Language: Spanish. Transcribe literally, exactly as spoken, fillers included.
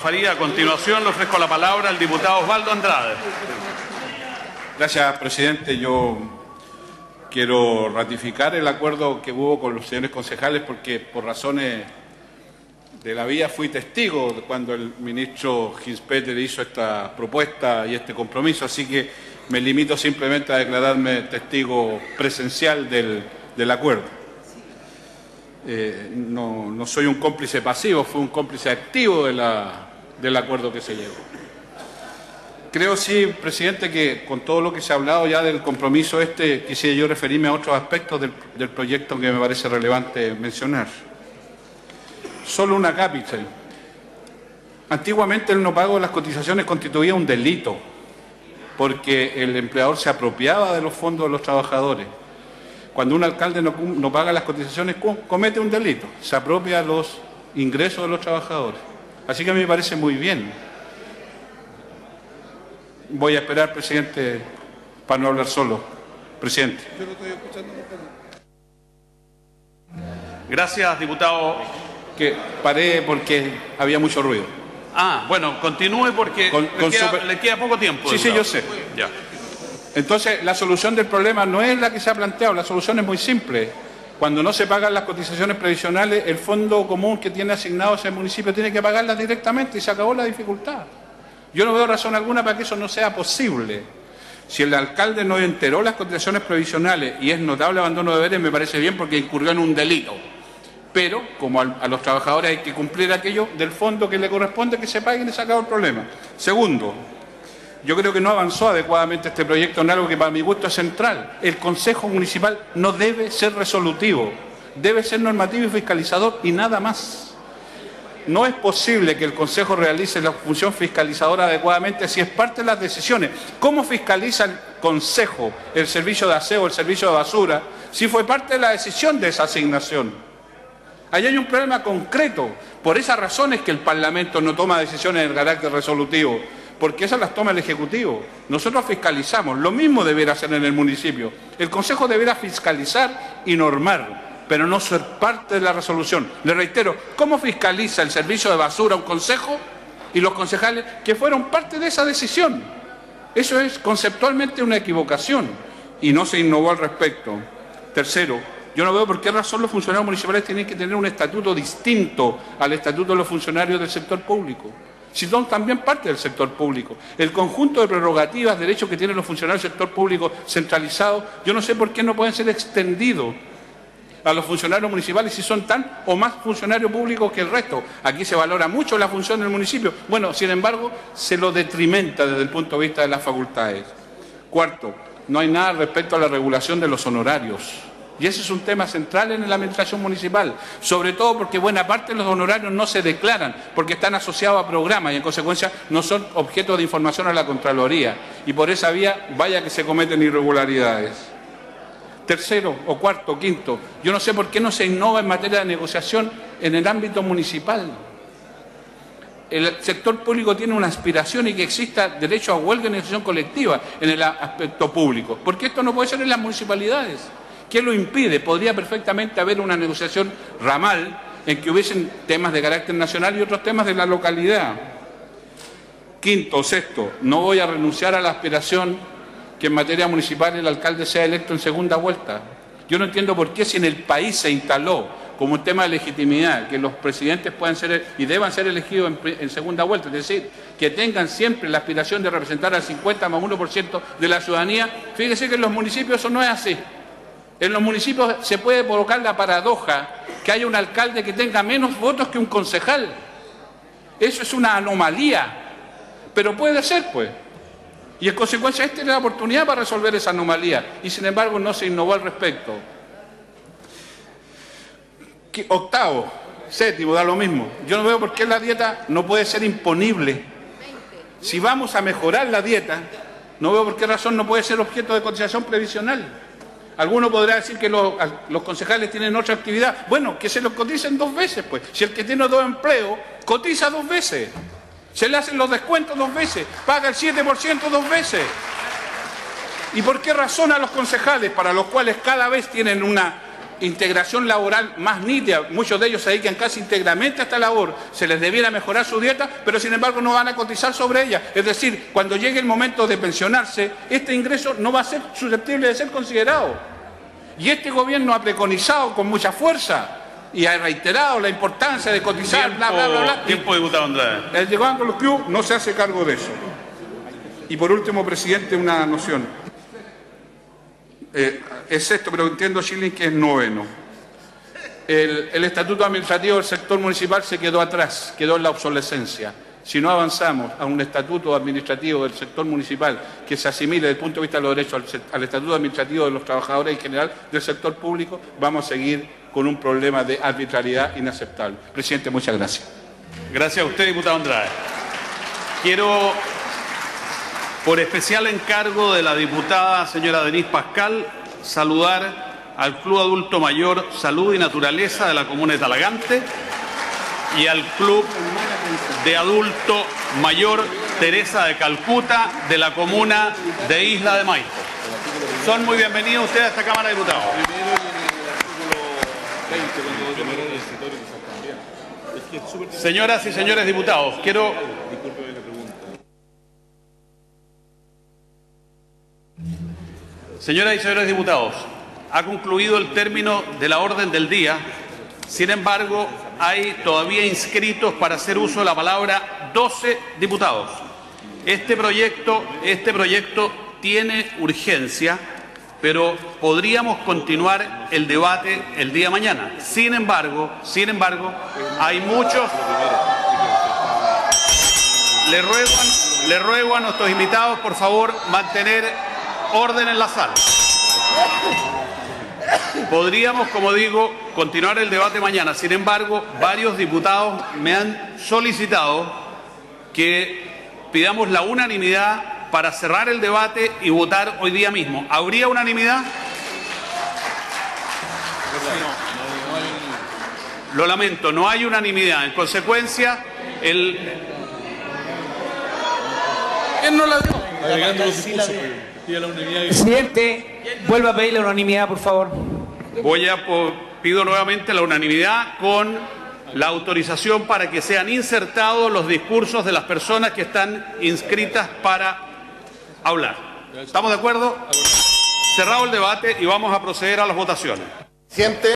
Faría, a continuación le ofrezco la palabra al diputado Osvaldo Andrade. Gracias, presidente. Yo quiero ratificar el acuerdo que hubo con los señores concejales porque por razones de la vía fui testigo de cuando el ministro Ginspeter hizo esta propuesta y este compromiso, así que me limito simplemente a declararme testigo presencial del, del acuerdo. Eh, no, no soy un cómplice pasivo, fui un cómplice activo de la, del acuerdo que se llegó. Creo, sí, presidente, que con todo lo que se ha hablado ya del compromiso este, quisiera yo referirme a otros aspectos del, del proyecto que me parece relevante mencionar. Solo una cápita. Antiguamente el no pago de las cotizaciones constituía un delito, porque el empleador se apropiaba de los fondos de los trabajadores. Cuando un alcalde no, no paga las cotizaciones, comete un delito, se apropia los ingresos de los trabajadores. Así que a mí me parece muy bien. Voy a esperar, presidente, para no hablar solo. Presidente. Yo lo estoy escuchando. Gracias, diputado. Que paré porque había mucho ruido. Ah, bueno, continúe porque con, le, con queda, super... le queda poco tiempo. Sí, diputado. sí, yo sé. Ya. Entonces, la solución del problema no es la que se ha planteado, la solución es muy simple. Cuando no se pagan las cotizaciones previsionales, el fondo común que tiene asignado ese municipio tiene que pagarlas directamente y se acabó la dificultad. Yo no veo razón alguna para que eso no sea posible. Si el alcalde no enteró las cotizaciones previsionales y es notable abandono de deberes, me parece bien porque incurrió en un delito. Pero, como a los trabajadores hay que cumplir aquello del fondo que le corresponde, que se paguen y se acabó el problema. Segundo, yo creo que no avanzó adecuadamente este proyecto en algo que para mi gusto es central. El Consejo Municipal no debe ser resolutivo, debe ser normativo y fiscalizador y nada más. No es posible que el Consejo realice la función fiscalizadora adecuadamente si es parte de las decisiones. ¿Cómo fiscaliza el Consejo el servicio de aseo, el servicio de basura, si fue parte de la decisión de esa asignación? Ahí hay un problema concreto. Por esas razones que el Parlamento no toma decisiones de carácter resolutivo, porque esas las toma el Ejecutivo. Nosotros fiscalizamos. Lo mismo debiera hacer en el municipio. El Consejo debiera fiscalizar y normar, pero no ser parte de la resolución. Le reitero, ¿cómo fiscaliza el servicio de basura un consejo y los concejales que fueron parte de esa decisión? Eso es conceptualmente una equivocación y no se innovó al respecto. Tercero, yo no veo por qué razón los funcionarios municipales tienen que tener un estatuto distinto al estatuto de los funcionarios del sector público, si son también parte del sector público. El conjunto de prerrogativas, derechos que tienen los funcionarios del sector público centralizados, yo no sé por qué no pueden ser extendidos a los funcionarios municipales si son tan o más funcionarios públicos que el resto. Aquí se valora mucho la función del municipio. Bueno, sin embargo, se lo detrimenta desde el punto de vista de las facultades. Cuarto, no hay nada respecto a la regulación de los honorarios. Y ese es un tema central en la administración municipal, sobre todo porque buena parte de los honorarios no se declaran, porque están asociados a programas y en consecuencia no son objeto de información a la Contraloría. Y por esa vía, vaya que se cometen irregularidades. Tercero, o cuarto, o quinto, yo no sé por qué no se innova en materia de negociación en el ámbito municipal. El sector público tiene una aspiración y que exista derecho a huelga y negociación colectiva en el aspecto público. ¿Por qué esto no puede ser en las municipalidades? ¿Qué lo impide? Podría perfectamente haber una negociación ramal en que hubiesen temas de carácter nacional y otros temas de la localidad. Quinto, sexto, no voy a renunciar a la aspiración que en materia municipal el alcalde sea electo en segunda vuelta. Yo no entiendo por qué si en el país se instaló como un tema de legitimidad que los presidentes puedan ser y deban ser elegidos en, en segunda vuelta, es decir, que tengan siempre la aspiración de representar al cincuenta más uno por ciento de la ciudadanía. Fíjese que en los municipios eso no es así. En los municipios se puede provocar la paradoja que haya un alcalde que tenga menos votos que un concejal. Eso es una anomalía, pero puede ser, pues. Y en consecuencia esta es la oportunidad para resolver esa anomalía y sin embargo no se innovó al respecto. Octavo, séptimo, da lo mismo. Yo no veo por qué la dieta no puede ser imponible. Si vamos a mejorar la dieta, no veo por qué razón no puede ser objeto de cotización previsional. Alguno podrá decir que los, los concejales tienen otra actividad. Bueno, que se los coticen dos veces, pues. Si el que tiene dos empleos, cotiza dos veces. Se le hacen los descuentos dos veces. Paga el siete por ciento dos veces. ¿Y por qué razón a los concejales, para los cuales cada vez tienen una integración laboral más nítida, muchos de ellos se dedican casi íntegramente a esta labor, se les debiera mejorar su dieta, pero sin embargo no van a cotizar sobre ella. Es decir, cuando llegue el momento de pensionarse, este ingreso no va a ser susceptible de ser considerado. Y este gobierno ha preconizado con mucha fuerza y ha reiterado la importancia de cotizar, Tiempo, bla, bla, bla, bla. tiempo, diputado Andrade. El Llegando a los Club no se hace cargo de eso. Y por último, presidente, una noción. Eh, es sexto, pero entiendo, Schilling, que es noveno. El, el estatuto administrativo del sector municipal se quedó atrás, quedó en la obsolescencia. Si no avanzamos a un estatuto administrativo del sector municipal que se asimile desde el punto de vista de los derechos al, al estatuto administrativo de los trabajadores en general del sector público, vamos a seguir con un problema de arbitrariedad inaceptable. Presidente, muchas gracias. Gracias a usted, diputado Andrade. Quiero, por especial encargo de la diputada señora Denise Pascal, saludar al Club Adulto Mayor Salud y Naturaleza de la comuna de Talagante y al Club de Adulto Mayor Teresa de Calcuta de la comuna de Isla de Maipo. Son muy bienvenidos ustedes a esta Cámara de Diputados. Señoras y señores diputados, quiero... Señoras y señores diputados, ha concluido el término de la orden del día. Sin embargo, hay todavía inscritos para hacer uso de la palabra doce diputados. Este proyecto, este proyecto tiene urgencia, pero podríamos continuar el debate el día de mañana. Sin embargo, sin embargo, hay muchos... Le ruego, le ruego a nuestros invitados, por favor, mantener orden en la sala. Podríamos, como digo, continuar el debate mañana. Sin embargo, varios diputados me han solicitado que pidamos la unanimidad para cerrar el debate y votar hoy día mismo. ¿Habría unanimidad? Lo lamento, no hay unanimidad. En consecuencia, el... ¿Quién no la dio? Presidente, vuelva a pedir la unanimidad, por favor. Voy a pido nuevamente la unanimidad con la autorización para que sean insertados los discursos de las personas que están inscritas para hablar. ¿Estamos de acuerdo? Cerrado el debate y vamos a proceder a las votaciones.